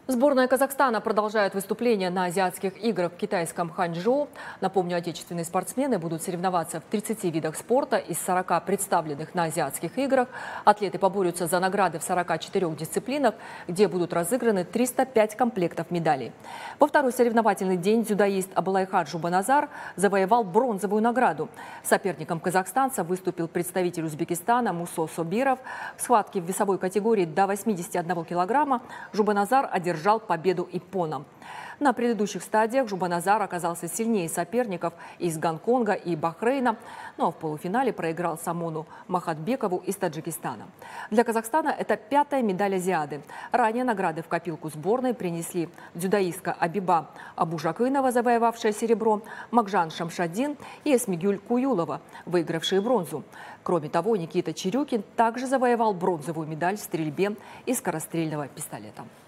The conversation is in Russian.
Сборная Казахстана продолжает выступление на азиатских играх в китайском Ханчжоу. Напомню, отечественные спортсмены будут соревноваться в 30 видах спорта из 40 представленных на азиатских играх. Атлеты поборются за награды в 44 дисциплинах, где будут разыграны 305 комплектов медалей. Во второй соревновательный день дзюдоист Абылайхан Жубаназар завоевал бронзовую награду. Соперником казахстанца выступил представитель Узбекистана Мусо Собиров. В схватке в весовой категории до 81 килограмма Жубаназар одержал победу японам. На предыдущих стадиях Жубаназар оказался сильнее соперников из Гонконга и Бахрейна, но в полуфинале проиграл Самону Махатбекову из Таджикистана. Для Казахстана это 5-я медаль Азиады. Ранее награды в копилку сборной принесли дзюдоистка Абиба Абужакынова, завоевавшая серебро, Макжан Шамшадин и Эсмигюль Куюлова, выигравшие бронзу. Кроме того, Никита Чирюкин также завоевал бронзовую медаль в стрельбе из скорострельного пистолета.